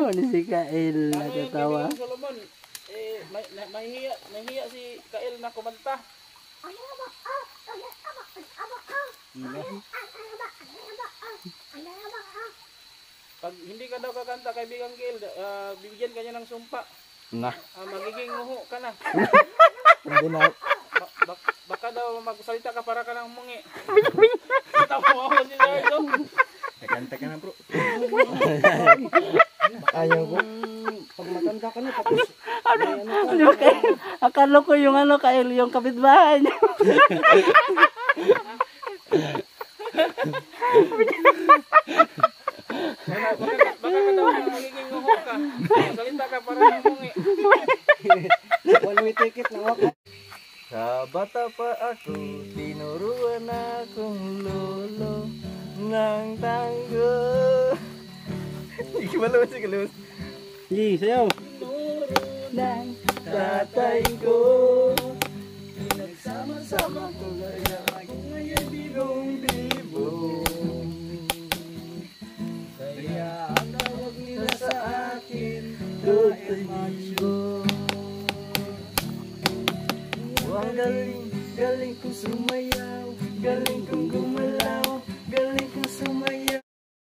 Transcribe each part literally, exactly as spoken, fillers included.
ni si Kael natatawa. Solomon, eh, may, mahihiya, mahihiya si Kael na kumanta. Pag hindi ka daw kakanta, kaibigan Kael, uh, bibigyan ka niya ng sumpa. Na. Uh, magiging nguho ka na. Hindi na. Ba bak baka daw magsalita ka para ka ng mungi. Tawa mo si Sardo. Kanta ka na bro. Ayaw ko. Pag matanda ka na tapos Ano? Ano ba kayo? Akala ko yung ano Kael, yung kapitbahay niya. Baka, baka, baka ka daw magiging nguho ka. Magsalita ka para ng mungi. one way ticket na wako. Sa bata pa ako, tinuruan akong lolo ng tango. Hindi ka malawin si Kalus. Sige, sayaw. Ng tatay ko, nagsama-sama ko kaya ako ngayon bibong-bibong. Kaya ang tawag nila sa akin, Totoy Macho. Ang galing, galing kong sumayaw, galing kong gumalaw, galing kong sumayaw.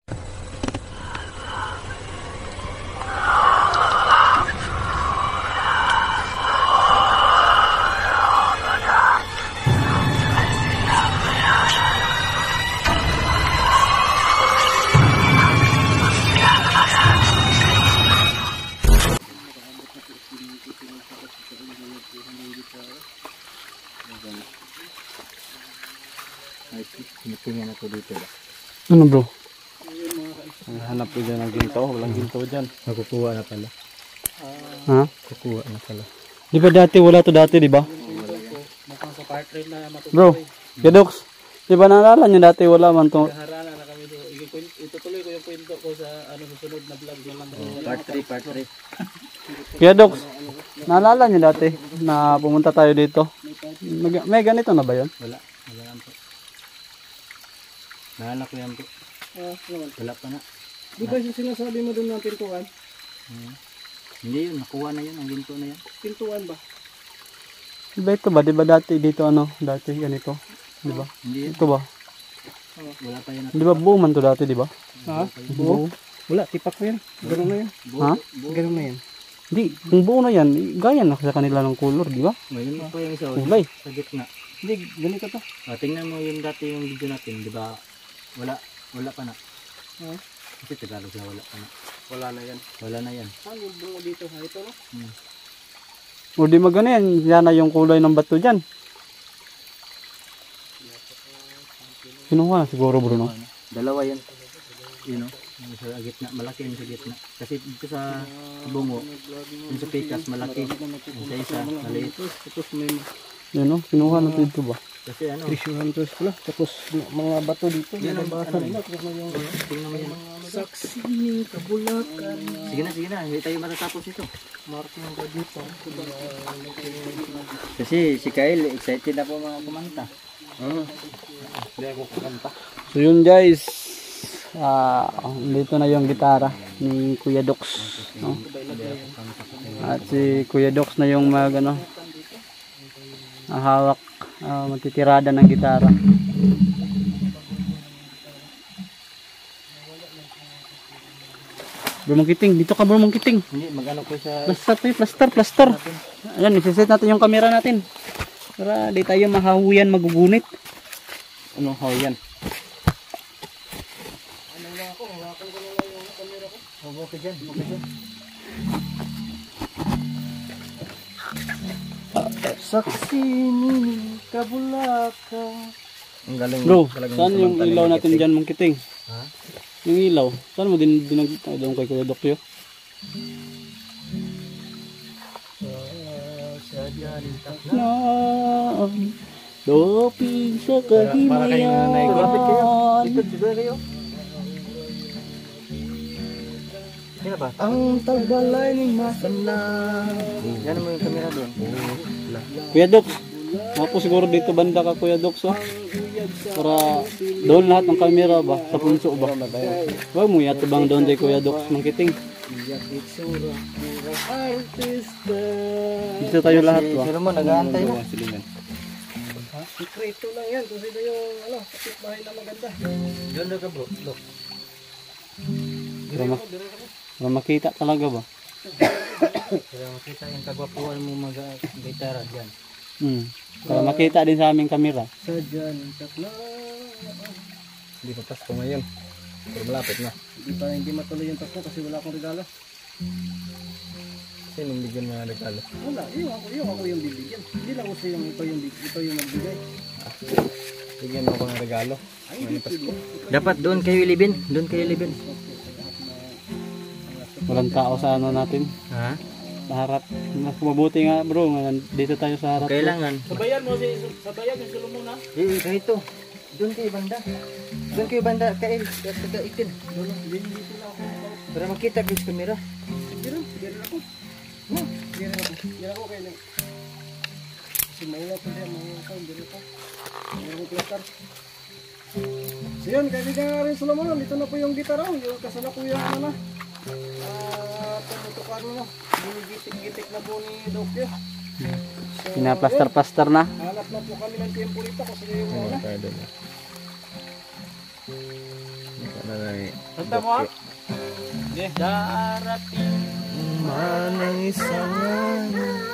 Tingnan ako dito ba? Ano bro? Hanap ko dyan ng ginto, walang ginto dyan. Nakukuha na pala. Ha? Kukuha na pala. Di ba dati, wala to dati, di ba? Mukhang sa part trade na matutuloy. Bro, Gadox, di ba naalala nyo dati wala man to? Harana na kami doon. Itutuloy ko yung kwento ko sa ano susunod na vlog naman. Part three, part three. Gadox, naalala nyo dati na pumunta tayo dito? May, may ganito na ba yun? Wala. Wala lang po. Naalala ko yan po. Ah, naman. Wala pa na. Di ba yung sinasabi mo doon ng pintuan? Hmm. Hindi yun. Nakuha na yun. Ang ginto na yan. Pintuan ba? Di ba ito ba? Di ba dati dito ano? Dati ganito? Di ba? Hindi yun. Ito ba? Wala pa yan. Di ba buo man to dati, di ba? Ha? Buo? Wala, tipak ko yan. Ganun na yan. Ha? Ganun na yan. Hindi, kung buo na yan, gaya na sa kanila ng color, di ba? Ngayon pa yung isa. Kulay. Sa gitna. Hindi, ganito to. Ah, tingnan mo yung dati yung video natin. Di ba? Wala. Wala pa na. Ha? Kasi Tagalog na wala pa na. Wala na yan. Wala na yan. Saan yung bungo dito? Ha, ito no? Hmm. O di magano yan, yan na yung kulay ng bato dyan. Kinuha na siguro bro, no? Dalawa yan. Yun o. Yung sa gitna. Malaki yung sa gitna. Kasi dito sa bungo, yung sa pikas malaki. Yung sa isa, maliit. Tapos may Yan no, kinuha na dito ba? Kasi ano, Trisuhan to pala. Tapos mga bato dito. yan ang Nabasa ano, nila. Tingnan mo yung tingnan mo yan. saksi ni Kabulakan. Sige na, sige na. Hindi tayo matatapos ito. Marking ka dito. Kasi si Kyle, excited na po mga kumanta. Hindi ako kanta. So yun guys, ah dito na yung gitara ni Kuya Dox, no? At si Kuya Dox na yung mag ano, ah, hawak, ah, magtitirada ng gitara. Bro Mangkiting, dito ka bro Mangkiting. Hindi, magano ko sa... Plaster tayo, plaster, plaster. Ayan, isiset natin yung camera natin. Para di tayo mahahuyan, magugunit. Ano hahuyan? Huwag ka dyan, huwag ka dyan. Saksi ni Kabulakan. Ang galing. Bro, saan yung ilaw natin dyan Mangkiting? Ha? Yung ilaw, saan mo din dinagita doon kay Kuya Dokyo? Naan, doping sa kahimayan. Lapit kayo. Dito, dito kayo. Kaya ba? Ang tagbalay ni Masana. Yan mo yung camera doon. Kuya Dox, ako siguro dito banda ka Kuya Dox, oh. Para doon lahat ng kamera ba, sa punso ba? Huwag mo yatibang doon kay Kuya Dox Mangkiting. Iyak itsura, murang artista. Dito tayo lahat ba? Pero mo, nag-aantay na. Ha? Sikreto lang yan kung sino yung ano, kapitbahay na maganda. Ganda ka bro, look. Para, ma- para makita talaga ba? Para makita yung kagwapuan mo mag-gitara dyan. Hmm. Para makita din sa aming kamera. Sadya ng tatlo. Hindi pa Pasko ngayon. Pero malapit na. Hindi pa hindi matuloy yung Pasko kasi wala akong regalo. Sinong bigyan mo ng regalo? Wala, yung ako, yung ako yung bibigyan. Hindi lang gusto yung ikaw yung, ikaw yung magbigay. Bigyan mo ako ng regalo. Ngayon Pasko. Dapat doon kayo ilibin. Doon kayo ilibin. Walang tao sa ano natin. Ha? Sa harap. Mas mabuti nga bro. Dito tayo sa harap. Kailangan. Sabayan mo si sabayan yung Solomon ha. Eh, kahito. Doon kayo banda. Doon kayo banda. Kail. Taga itin. Lolo, hindi dito lang ako. Para makita kayo sa kamera. Sige rin, sige rin ako. No. Sige rin ako. Sige ako kayo lang. Kasi maula pa siya, maula pa, hindi rin ako. Hindi ako plaster. So yun, kaibigan nga rin Solomon, dito na po yung gitara. Yung kasalukuyan ano na. Ah, tumutukan mo. Ginigitik-gitik na po ni Dokyo. So, Pinaplaster-plaster na. hanap na po kami ng tempo rito kasi yung una. Kanta mo ha? Hindi. Darating Man ang isang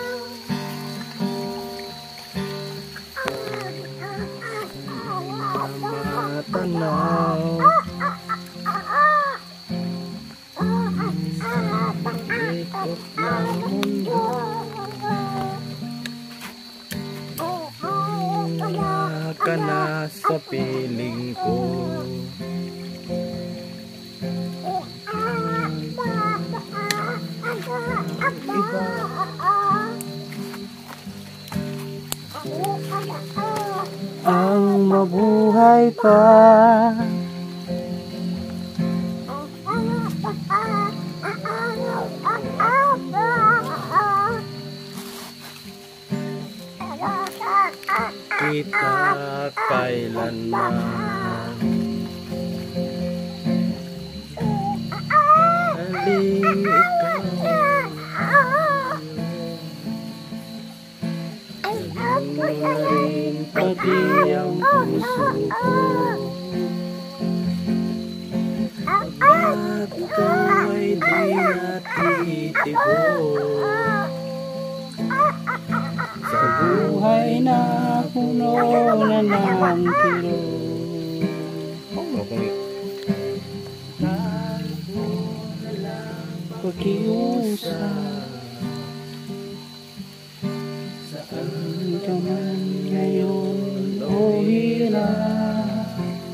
matanaw. Ikot ng mundo. Ka na sa piling ko. Iba. Ang mabuhay pa. Kita kailanman. Aling ikaw. Ano na rin pati ang puso ko. At ito ay di natitibo. Sa buhay na puno na ng tiro. Pakiusap. Saan ka man ngayon o hirap.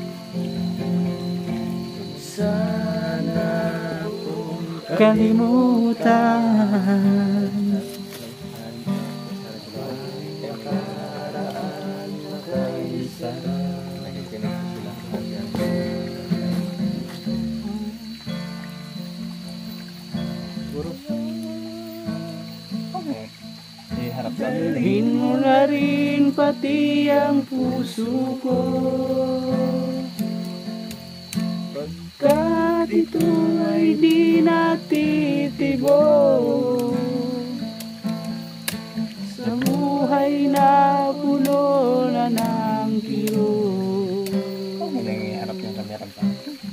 Sana kung kalimutan. Dalhin mo na rin pati ang puso ko. Pagkat ito ay di natitibo. Sa buhay na puno na ng kiro. Nangiharap yung kamera pa.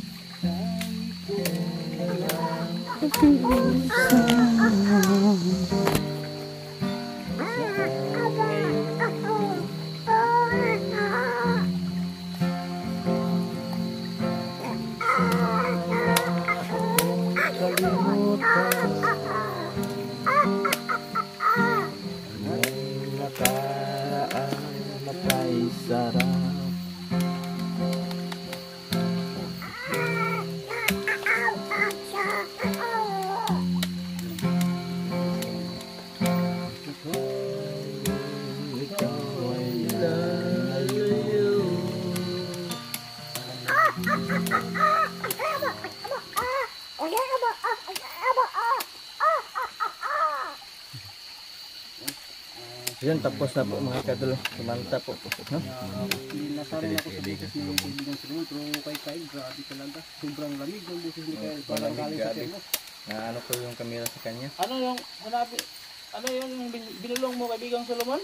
Yan, tapos na po mga kadol. Sumanta po. No? Nasarin ako sa buses ni kaibigan Solomon, pero kay Kai, grabe talaga. Sobrang lamig ng buses ni Kai. Parang galing sa Temos. Na ano ko yung camera sa kanya. Ano yung hanabi? Ano yung bin- binulong mo kaibigang Solomon?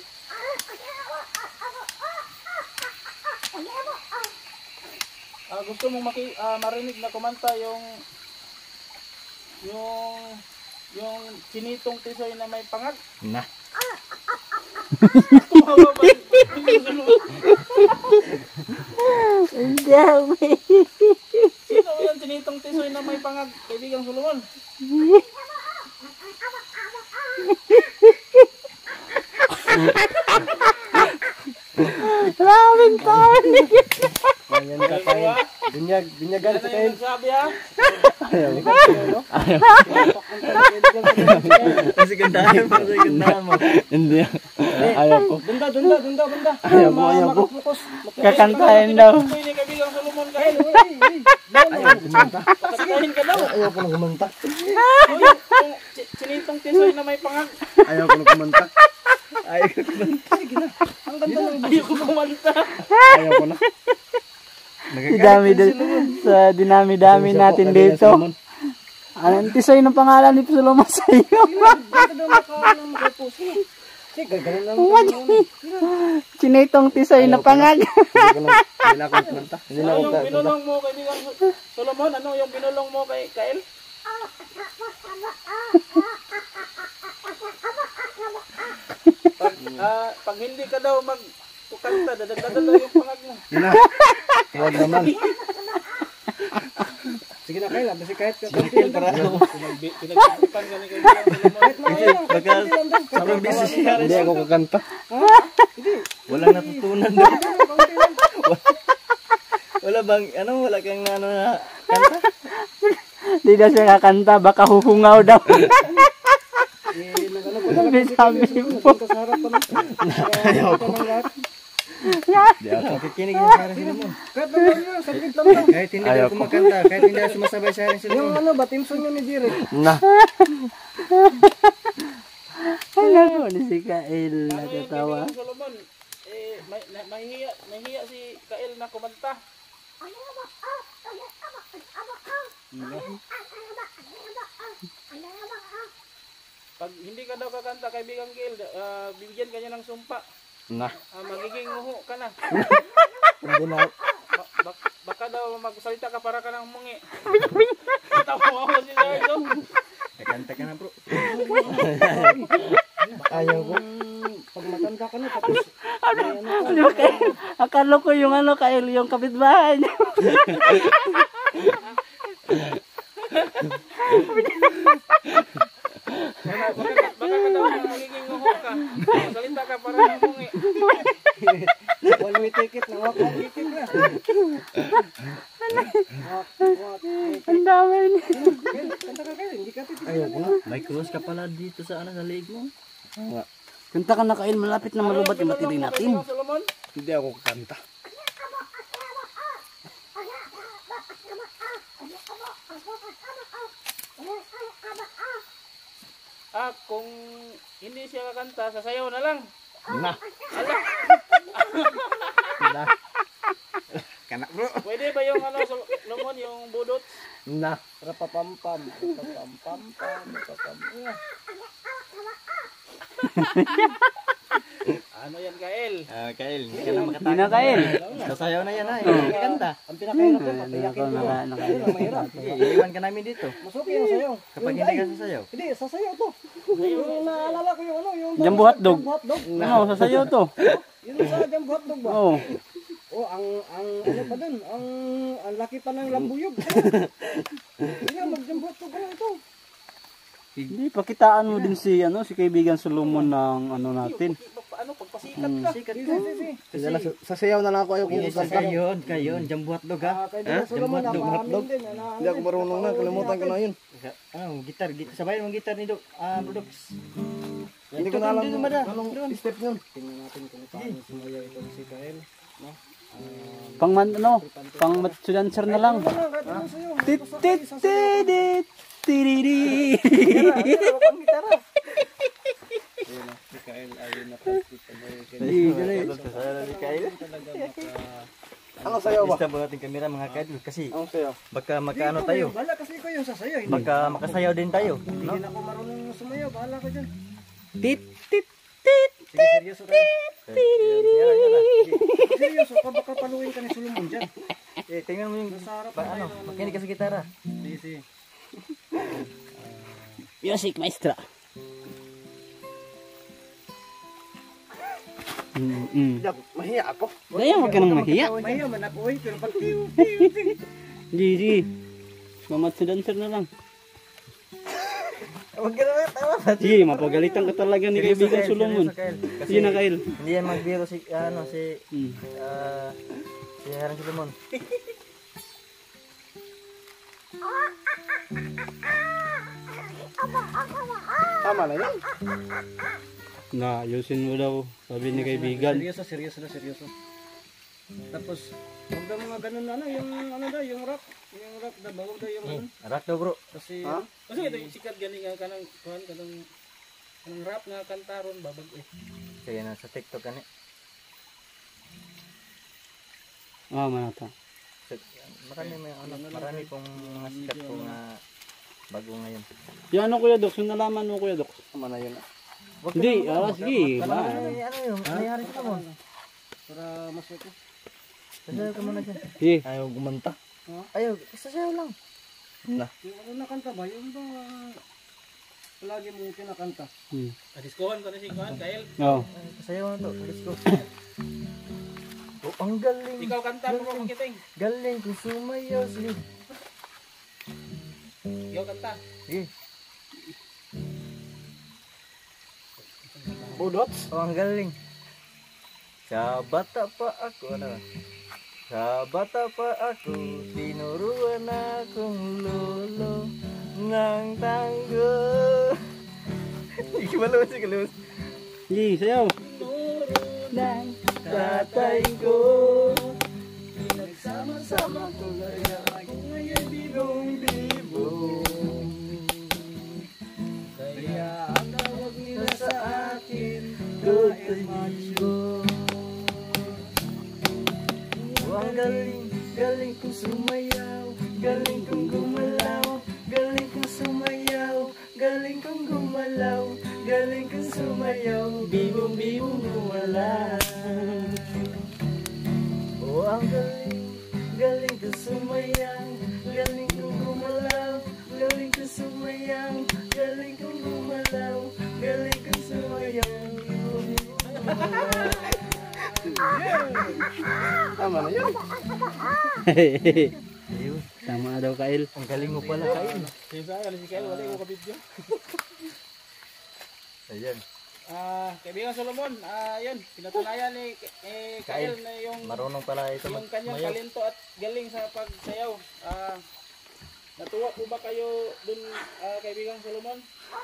Ah, gusto mong maki ah, marinig na kumanta yung yung yung sinitong tisoy na may pangag. Na. Tumawa ba? Hindi ako. Sino yung sinitong tisoy na may pangag kaibigang Solomon? Maraming tao. Ayan ka kain. Binyag, binyagan Ano sa yung kain. nagsabi ha? Kasi gandahan mo, kasi gandahan mo. Hindi. Ayaw ko. Dunda, dunda, dunda, dunda. Ayaw mo, ayaw ko. Makapokus. Kakantahin daw. Tisoy ni kaibigang Solomon kail. Ayaw ko kumanta. Pakantahin ka daw. Ayaw ko nang kumanta. Oh, yung, yung si- sinitong tisoy na may pangag. Ayaw ko nang kumanta. Ayaw ko. Ang ganda ng Ayaw ko kumanta. Ayaw ko na. Si dami sa dinami-dami natin dito. Anong tisoy ng pangalan ni Solomon sa iyo? Dito daw nakaano makapuso. Sige, gagawin lang. Chinitong tisoy na pangag. Hindi na ako kumanta. Hindi na Ano ako yung binulong mo kaibigang Solomon? Ano yung binulong mo kay Kael? Pag, ah, pag hindi ka daw mag kukanta, dadagdagan daw yung pangag mo. na. Huwag naman. Sige na kayo, basta kahit kakantin para ako. Pinagsikipan ka ni kaibigang Solomon. Baka sobrang busy siya. Hindi ako kakanta. Walang natutunan daw. Wala bang, ano, wala kang ano na kanta? Hindi daw siya kakanta, baka huhungaw daw. Eh, nag-ano ko na lang. May sabi po. Nagpunta sa harap pa lang. Ayaw ko. Hindi ako nakikinig yung sa akin mo. Kahit na yun, saglit lang lang. Kahit hindi daw kumakanta, kahit hindi ako sumasabay sa akin sila Yung mo. ano ba, Timson yun ni Jerry. Na. Ano po ni si Kael, Ano yung natatawa. kaibigang Solomon? Eh, may, na, mahihiya, mahihiya si Kael na kumanta. Pag hindi ka daw kakanta kaibigang Kael, ah, bibigyan ka niya ng sumpa. Na. Ah, magiging nguho ka na. Hindi na. Ba- bak- baka daw magsalita ka para ka ng mungi. Tawa mo si Lardo. Kanta ka na bro. Ayaw ko. Pag matanda ka na, tapos Ano Kael? Akala ko yung ano Kael, yung kapitbahay niya. Baka, baka, baka ka daw magiging nguho ka. Magsalita ka para ng mungi. one way ticket na, walk one way ticket na. Walk, walk, Ang dami niya. Kail, kanta ka kayo, hindi ka titigil. Ayaw ko na. May cross ka pala dito sa ano sa leg mo. Kanta ka na Kael, malapit na malubat yung matili natin. Kaibigang Solomon? Hindi ako kakanta. Ah, kung hindi siya kakanta, sasayaw na lang. Na. Na. Kanak bro. Pwede ba yung ano, Solomon, yung budot? Na. Rapapampam. Rapapampam. Rapapampam. Ano yan, Kael? Ah, Kael, hindi ka na Hindi na makatakas. Kael. Sasayaw na yan ha, hindi ka kanta. Ang pinakahirap yan, Naka, papayakin ko. naka, naka, Yun ang mahirap. Sige, iiwan ka namin dito. Masuki ang sayaw. Kapag Yung hindi ka ay, sasayaw. Hindi, sasayaw to. Yung naalala ko yung ano, yung... Jumbo hotdog. Jumbo hotdog. Ano, sasayaw to. Yun sa jumbo hotdog ba? Oo. Oh, ang, ang, ano pa dun? Ang, ang laki pa ng lambuyog. Hindi nga, mag-jumbo hotdog ka lang ito. Hindi, pakitaan mo din si, ano, si kaibigan Solomon ng ano natin. Ano, pagpasikat ka. Sikat Sige, ko. sige, sige. Sasayaw na lang ako ayaw kung Yes, kayon, kayon, jumbo hotdog ha. Ah, kaibigan Solomon, Jumbo hotdog, napaamin din. ano, Hindi ako marunong na, kalimutan ko na yun. Ano, gitar, gitar. Sabayan mo gitar ni Dok. Ah, Bro Docs. Hindi ko na alam Dito, kung mada. anong step yun. Tingnan natin kung paano sumayaw ito si Kael. No? Pang man, ano, pang matsudancer na lang. Ano, kahit ano sa'yo. Tit, tit, tidit, tiriri. Gitara, pang gitara. Si Kael, ayun na pagkita mo. Hindi, dali. Ang Anong sayaw ba? Stop natin kamera mga kaidol kasi Anong sayaw? baka makaano tayo. Bahala kasi ikaw yung sasayaw. Hindi, Baka makasayaw din tayo. hindi No? din ako marunong sumayaw. Bahala ka dyan. Tit, tit, tit. Sige, seryoso ka. Yan lang, yan lang. Seryoso ka, baka paluin ka ni Solomon dyan. Eh, tingnan mo yung Nasa harap ba, na ano, tayo ng- makinig ka sa gitara. Sige, sige. Music maestra. Mm, mm. Jack, mahiya ako. Daya, wag ka nang mahiya. Mahiya man ako eh, pero pag tiw, tiw, tiw. Gigi. Mamat sa dancer na lang. Huwag ka naman tawa. Sige, mapagalitan ka talaga ni kaibigan Solomon. Kasi Sige na, Kyle. hindi yan magbiro si, ano, si, Mm. ah, si Harang Solomon. Tama na yan. Na, ayusin mo daw. Sabi ni kaibigan. Seryoso, seryoso na, seryoso. Tapos, huwag daw mga ganun ano, yung ano daw, yung rock. Yung rock daw, bawag daw yung ano. Arak daw bro. Kasi, Ha? Kasi ito yung sikat gani nga kanang kuan kanang kanang rap nga kantaron babag eh. Sige na sa TikTok kan eh. Ah, manata. So, marami may ano, marami pong mga sikat po nga bago ngayon. Yung ano Kuya Dox, yung nalaman mo Kuya Dox. Tama na yun. Wag ka Hindi, na ah, sige. Ano, Ba? ano, ano yun? Ano yung Harang Solomon? para masoko. Sasayaw ka muna dyan. Sige. Ayaw gumanta. Ayaw, sasayaw lang. Yung ano nakanta ba, yung ba, palagi mo kinakanta. Hmm. Adiskohan ko na si kuan Kael. Oh. Ay, sasayaw na to. Let's go. Oh, ang galing. Ikaw kanta mo ko kiting. Galing kung sumayaw. Sige. Ikaw kanta. Sige. Budots. Oh, ang galing. Sa bata pa ako, ano? Sa bata pa ako, tinuruan akong lolo ng tango. Hindi ko malawas, hindi ko malawas. Sige, sayaw. Tatay ko, nagsama-sama ko kaya ako ngayon bibong-bibong. Kaya ang tawag nila sa akin, Tatay Macho. Oh, ang galing, galing kong sumayaw, galing kong gumalaw, galing kong sumayaw, galing kong gumalaw, galing kong sumayaw, bibong-bibong gumalaw. Oh, ang galing, galing kong sumayaw, galing kong gumalaw, galing kong sumayaw, galing kong gumalaw, galing kong sumayaw, bibong-bibong gumalaw. Tama na yun. Ayun. Tama na daw Kail. Ang galing mo pala, Kain. Si saya si Kael wala ko ka video. Ayan. Ah, kaibigan Solomon, ah yun, pinatunayan ni eh, Kael na yung Marunong pala ito yung kanyang magmayaw. talento at galing sa pagsayaw. Ah, natuwa po ba kayo dun ah, kaibigan Solomon?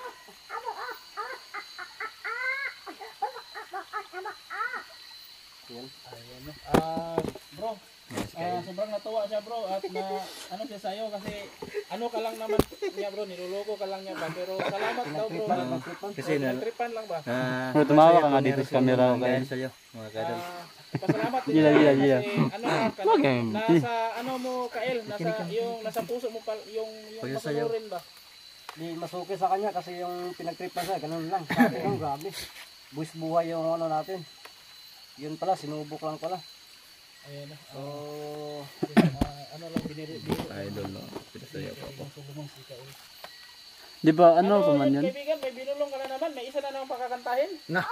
Ah, bro, ah, sobrang natuwa siya bro at na ano siya sa'yo kasi ano ka lang naman niya bro, niloloko ka lang niya ba pero salamat daw bro. Kasi na, Nagtripan lang ba? ah, Bro, tumawa ka nga masaya dito po sa camera, mga Kain. ganyan sa'yo, mga kadal. Ah, pasalamat din Gila, ako gila, kasi gila. ano ka, Wag eh. nasa ano mo Kael, nasa yung nasa puso mo pa yung yung Pagsasayaw. masunurin ba? Di masuki sa kanya kasi yung pinag-trip na siya, ganun lang. Sabi ko, grabe. Buwis buhay yung ano natin. Yun pala, sinubok lang pala. Ayun na. So, Ah, ano lang biniro biro. Idol, no? Pinasayaw pa ako. Solomon si Kael. Di ba ano pa man yun? Kaibigan, may binulong ka na naman, may isa na naman pakakantahin. Na.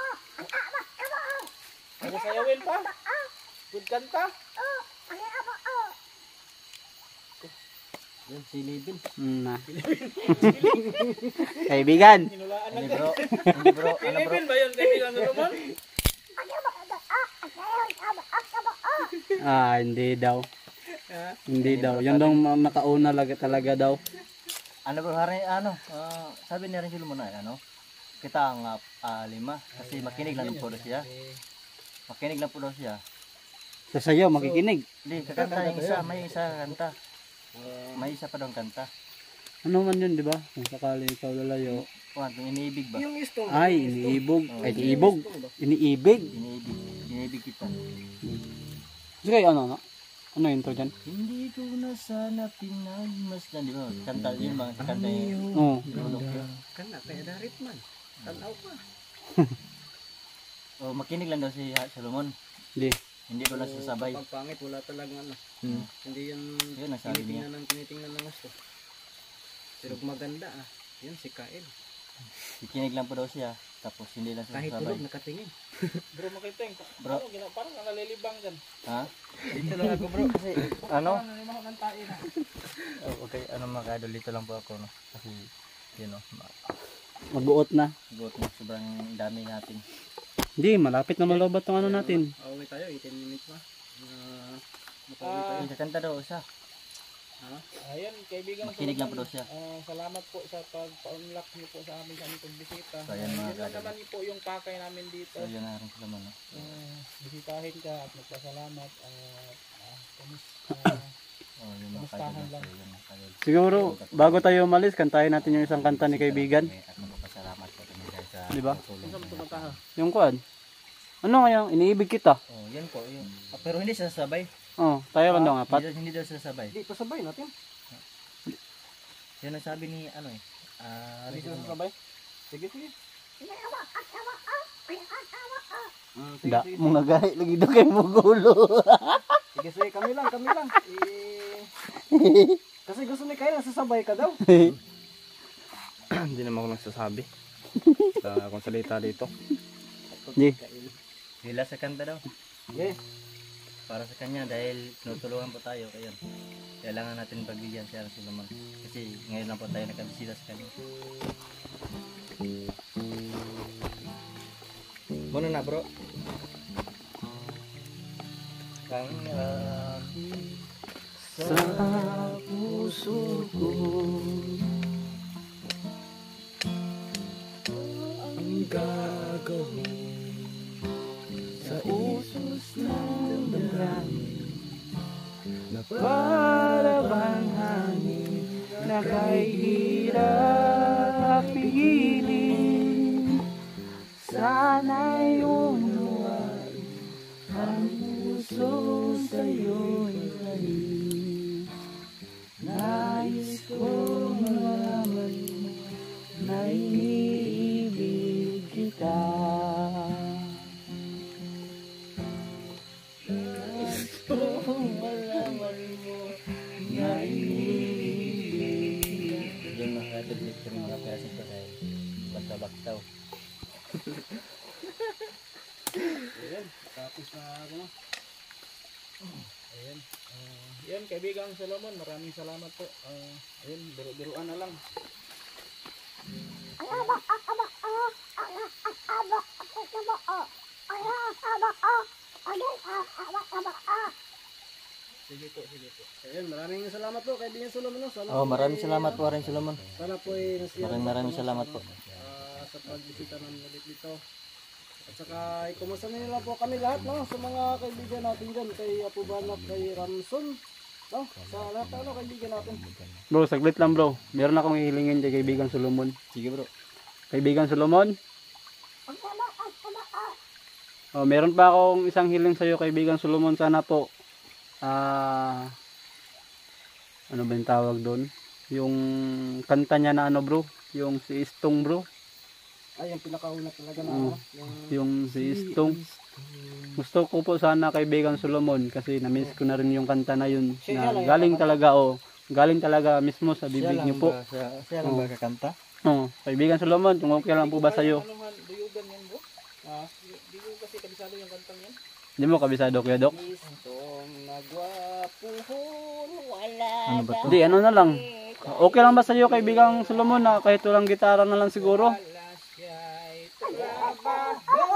May sayawin pa. Good kanta. yun, si Libin. Mm, na. Kaibigan. Hinulaan Hindi lang. bro, hindi bro, ano bro? Pilipin ba yun kaibigan Solomon? Ah, hindi daw. Ha? Hindi daw. Yung daw ma- nakauna talaga, talaga daw. Ano bro, hari, ano, ah, sabi niya rin sila muna, ano, kita ang ah, lima, kasi makinig lang po daw siya. Makinig lang po daw siya. Sa sayo, makikinig. Hindi, kakanta yung isa, may isa kanta. May isa pa daw kanta. Ano man yun, di ba? Kung sakali ikaw lalayo. Kung ano, iniibig ba? Yung istong. Ay, iniibog. Ay, iniibog. Iniibig. Iniibig, iniibig kita. Sige, ano, no? Ano yung intro dyan? Hindi ko na sana pinagmasdan. Di ba? Kanta yun ba? Kanta yun. Oo. Kana kaya darit man. Tanaw pa. Oh, makinig lang daw si Solomon. Hindi. Hindi ko lang sasabay. Pag pangit wala talagang ano. Hmm. Hindi yun Yun, nasabi niya. tinitingnan ng tinitingnan ng gusto. Pero kung maganda ah. Yan si Kael. Ikinig lang po daw siya. Tapos hindi lang Kahit sasabay. tulog nakatingin. Bro, makiteng. Bro. Ano, gina, parang nalalilibang dyan. Ha? Dito lang ako bro. Kasi ano? Parang nalimaho ng tae na. Oh, okay, ano mga idol, dito lang po ako. No? Kasi, yun o. Magbuot na. Buot na sobrang dami natin. Hindi, malapit na malobat tong ano natin. Away tayo, eighteen minutes pa. Uh, Ah, Ay, kakanta daw siya. Ayan, kaibigan Makinig lang po Solomon, daw siya. ah, salamat po sa pag-unlock niyo po sa amin sa aming pagbisita. So, ayan, mga Yun lang kadol. naman po yung pakay namin dito. So, yun na rin sila man. No? Ah, bisitahin ka at magpasalamat. At ah, kumus, ah, Oh, yung mga Kumustahan kadol. lang. So, yun mga kadol. Siguro, bago tayo umalis, kantahin natin yung isang kanta ni kaibigan. At magpapasalamat po kami dahil sa Di ba? tulong. Saan tumantaha? Yung kuan. Ano ngayon? Iniibig kita. Oh, yan po. Yun. Ah, pero hindi siya sasabay. Oh, tayo lang daw nga, Pat. Hindi, hindi daw siya sasabay. Di, pasabay natin. Yan ang sabi ni, ano eh. Ah, Hindi Rizal ko mo. sabay. Sige, sige. Mm, sige, Da, sige. mga gahi lagi daw kay mugulo. Sige, sige, kami lang, kami lang. Eh, kasi gusto ni Kael, sasabay ka daw. Hindi naman ako nagsasabi. Wala akong salita dito. Di. Hila sa kanta daw. Sige. Para sa kanya dahil tinutulungan po tayo. Kaya kailangan natin pagbigyan siya ng Solomon. Kasi ngayon lang po tayo nakabisita sa kanya. Muna na bro. Pangabi sa puso ko ang gagawin sa usos ng damdamin na para bang hangin na kay hirap pigilin. Sana'y unuan ang puso sa'yo'y galing. Nais ko malaman na iniibig kita. Nais ko malaman mo na iniibig kita. Diyan mga kadulip ko mga kasin ko dahil basta-baktaw. Ayan, tapos na ako na. Ayan. ah, yan, kaibigan Solomon, maraming salamat po. Ah, ayan, biro-biroan na lang. Sige po, sige po. Ayun, maraming salamat po kaibigan Solomon. no? Sana Oh, po maraming ay, salamat po rin Solomon. Sana po ay nasiyahan Maraming maraming po, no, salamat sa- po. ah, sa pagbisita namin ulit dito. At saka ikumusta nila po kami lahat no sa mga kaibigan natin dyan kay Apo Ban at kay Ramson. No? Sa lahat ano kaibigan natin. Bro, saglit lang bro. Meron akong hihilingin kay kaibigan Solomon. Sige bro. Kaibigan Solomon. Oh, meron pa akong isang hiling sa iyo kaibigan Solomon. Sana po ah ano ba yung tawag doon? Yung kanta niya na ano bro, yung si Istong bro. Ay, yung pinakauna talaga na Oo. ano, yung Yung si Istong. Gusto ko po sana kaibigan Solomon kasi na-miss ko na rin yung kanta na yun. Na galing talaga oh, galing talaga mismo sa bibig niyo po. Ba, siya, siya lang ba kakanta? Oh, kaibigan Solomon, kung okay lang po ba sa iyo? Ano man, duyugan yan bro? Ah, di, di ko kasi kabisado yung kantang yan. Hindi mo kabisado kuya Dok? Istong nagwapuhon wala. Ano ba to? Hindi, ano na lang. Okay lang ba sa iyo kaibigan Solomon na kahit walang gitara na lang siguro? Wala siya'y trabaho.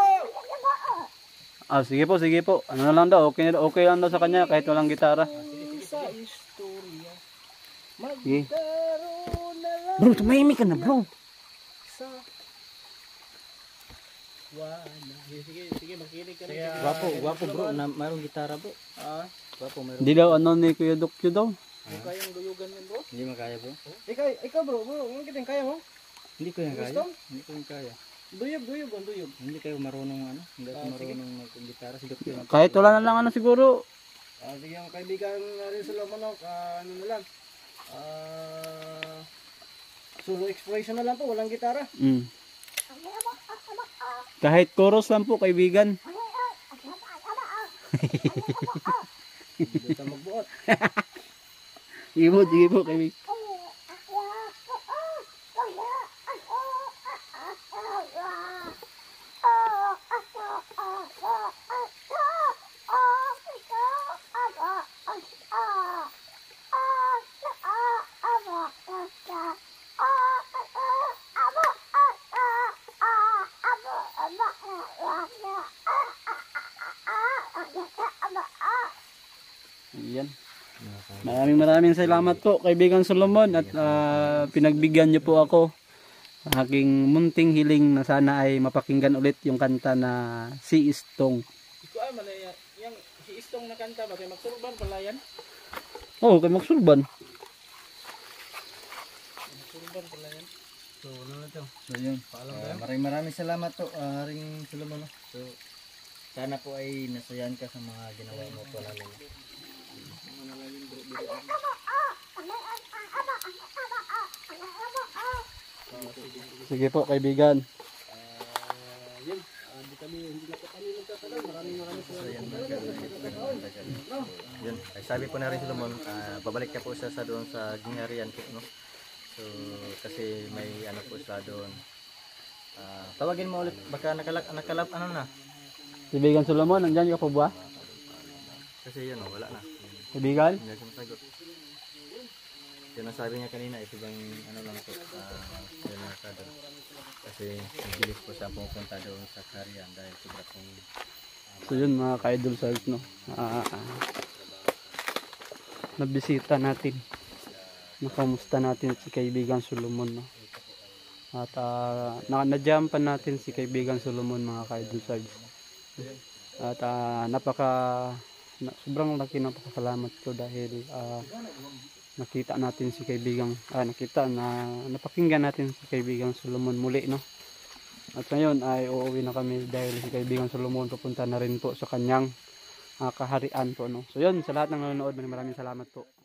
Ah, sige po, sige po. Ano na lang daw, okay, okay lang daw sa kanya kahit walang gitara. Sa istorya Sige. magkaroon na lang Bro, tumahimik ka na bro. sa Wala. Sige, sige, sige, makinig ka rin. Gwapo, gwapo bro. Na, mayroong gitara bro. ah, Gwapo, mayroong. Hindi daw ano ni Kuya Dok yun daw. Kung kayang duyugan yan bro. Hindi makaya bro. ikaw, ikaw bro, bro, ano kiting kaya mo? Hindi ko yan kaya. Gusto? Hindi ko yan kaya. Duyog, duyog, ang duyog. Hindi kayo marunong ano. Hindi ako Ah, sige. marunong mag-gitara. Si Dokyo. Kahit wala na lang ano siguro. Ah, sige ang kaibigan rin sila manok, ah, ano na lang. Ah, solo exploration na lang po, walang gitara. Mm. Kahit chorus lang po, kaibigan. Hindi ka magbuot. Ibot, sige po, kaibigan. Ayan. Maraming maraming salamat po kaibigan Solomon at ah, pinagbigyan niyo po ako sa aking munting hiling na sana ay mapakinggan ulit yung kanta na Si Istong. Iko ay man yan, yang si Istong na kanta ba kay magsurban pala yan? Oh, kay magsulban. Magsurban pala yan. So, ano na ito? So yun, Ah, maraming maraming salamat po, uh, Ring Solomon. No? So, sana po ay nasayan ka sa mga ginawa mo po namin. Sige po kaibigan. Ah, yun. Ah, hindi kami, hindi na po kami nagtatagal. Maraming maraming So yan, yun. Ay, sabi po na rin Solomon, ah, babalik ka po siya sa doon sa Gingharian po, no? So, kasi may ano po siya doon. Ah, tawagin mo ulit, baka nakalap, nakalap ano na? Kaibigan Solomon, nandyan ka po ba? Kasi yun, oh, wala na. Kaibigan? Hindi siya masagot. Yun ang sabi niya kanina, ito bang ano lang po, uh, yun ang sa doon. Kasi nagbilis po siya pumunta doon sa Karian dahil sobra pong So yun mga ka-idol size no. Ah, ah, nabisita natin. Nakamusta natin si kaibigan Solomon no. At uh, na-jump natin si kaibigan Solomon mga ka-idol size. At ah, napaka na, sobrang laki ng pasalamat ko dahil ah, nakita natin si kaibigang ah, nakita na napakinggan natin si kaibigang Solomon muli no. At ngayon ay uuwi na kami dahil si kaibigang Solomon pupunta na rin po sa kanyang ah, kaharian po no. So yun, sa lahat ng nanonood, maraming salamat po.